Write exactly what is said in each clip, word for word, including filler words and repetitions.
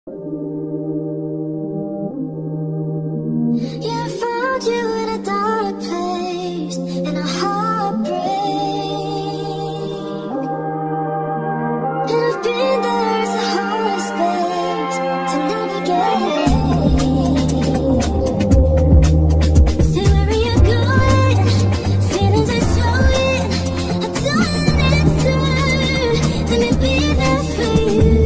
Yeah, I found you in a dark place, in a heartbreak. And I've been there as a hard space to navigate. Say, where are you going? Feelings are showing. I don't answer. Let me be there for you.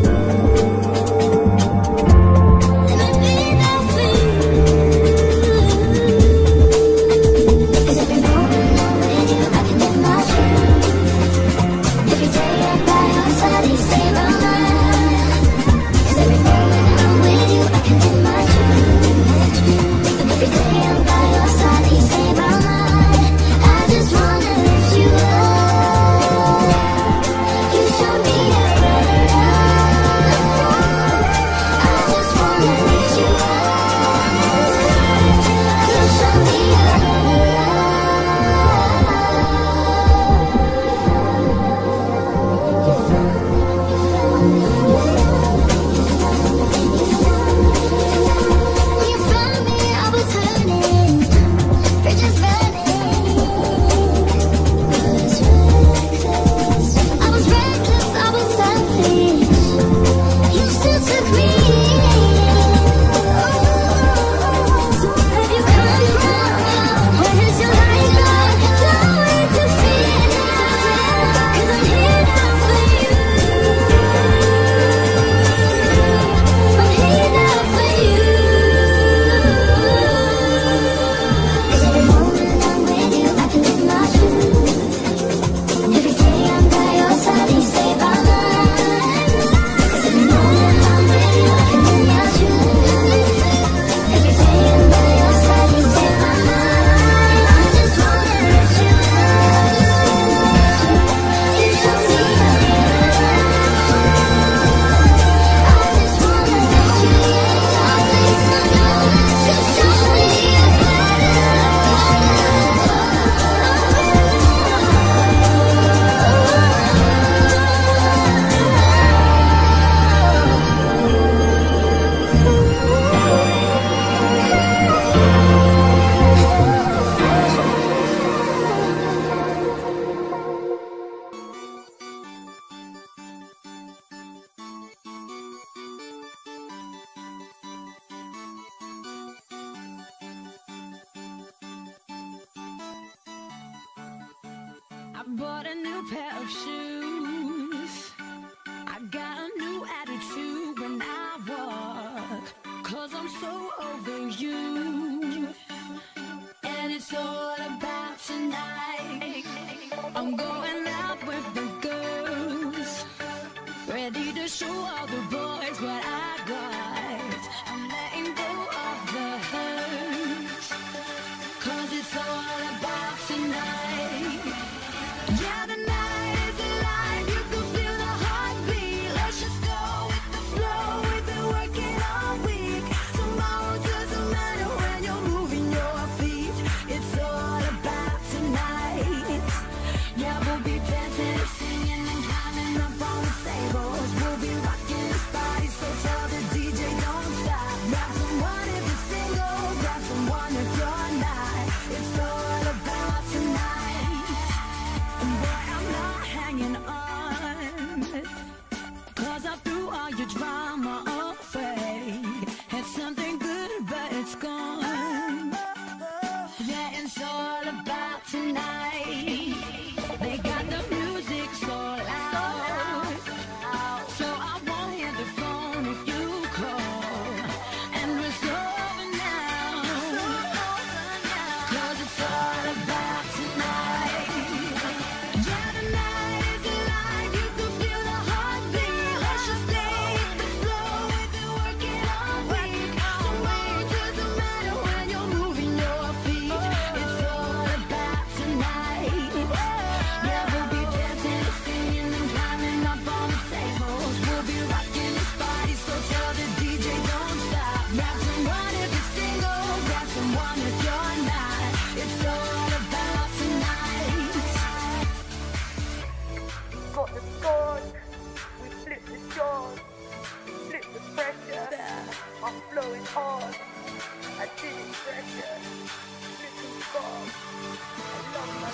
I bought a new pair of shoes. I got a new attitude when I walk, 'cause I'm so over you. And it's all about tonight. I'm going out with the girls, ready to show all the boys what I got. I'm letting go of the hurt, 'cause it's all about tonight. Yeah, the night is alive, you can feel the heartbeat. Let's just go with the flow, we've been working all week. Tomorrow doesn't matter when you're moving your feet. It's all about tonight. Yeah, we'll be dancing, singing and climbing up on the tables. We'll be rocking this body so tight. pressure. I'm flowing hard. I didn't pressure. Looking far. I love my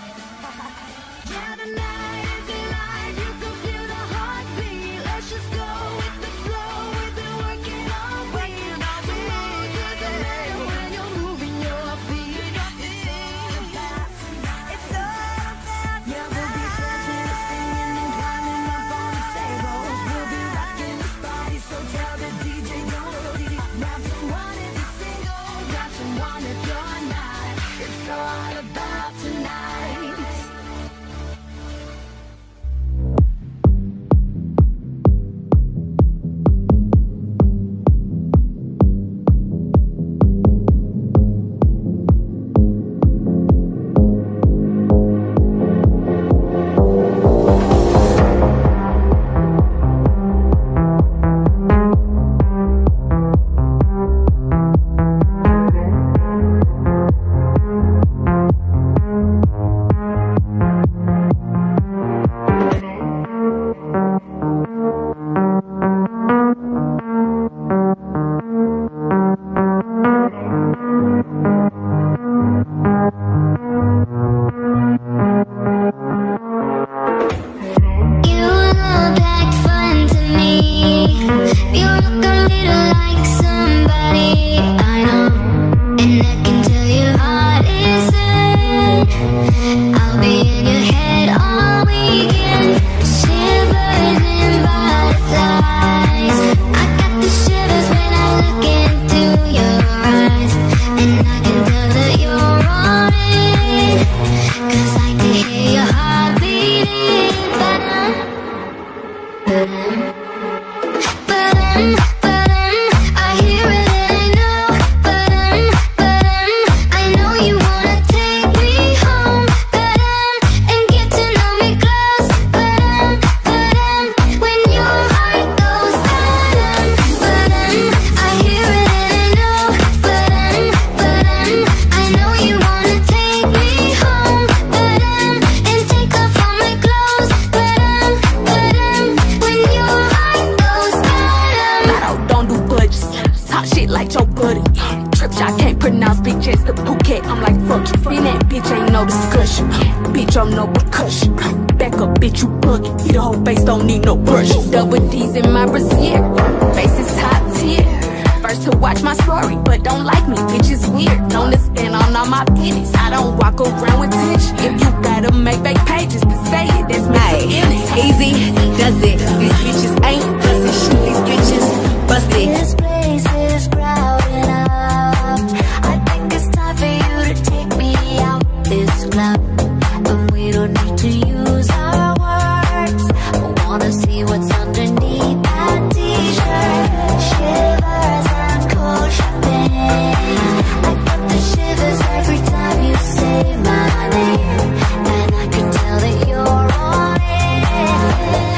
life. Yeah, tonight is alive. You can feel the heartbeat. Let's just go with the flow. We've been working all week. Tomorrow doesn't matter when you're moving your feet. It's all about tonight. It's all about tonight. Yeah, we'll be dancing and singing and climbing up on the tables. We'll be rocking this party, so tell the D J don't leave. Grab someone if you're single, grab someone if you're not. It's all about tonight. My name, and I can tell that you're on it.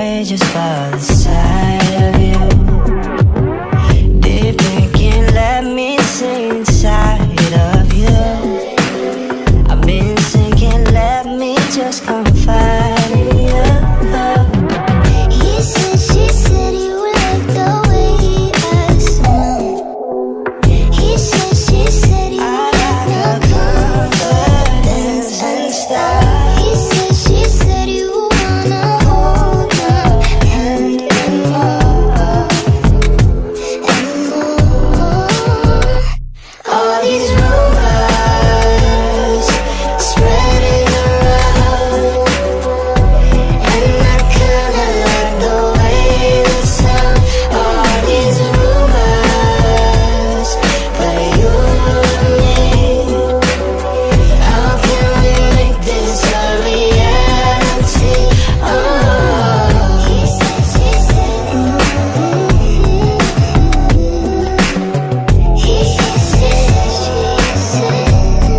way just for the sight of you. Deep thinking, let me sing inside of you. I've been sinking, let me just confide in you. He said, she said you like the way I smell. He said, she said you like the confidence and style. He said, she said you wanna hold my hand and more, and more. All these rumors spreading around, and I kinda like the way they sound. All these rumors, but you and me, how can we make this a reality? Oh, he said, she said, he said, she said.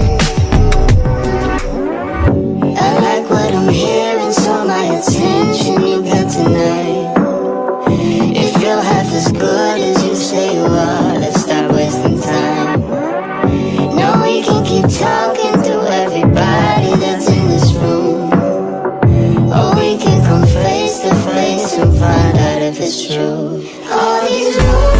I like what I'm hearing, so my attention you got tonight. If you're half as good as you say you are, let's stop wasting time. No, we can keep talking through everybody that's in this room, or we can come face to face and find out if it's true. All these rules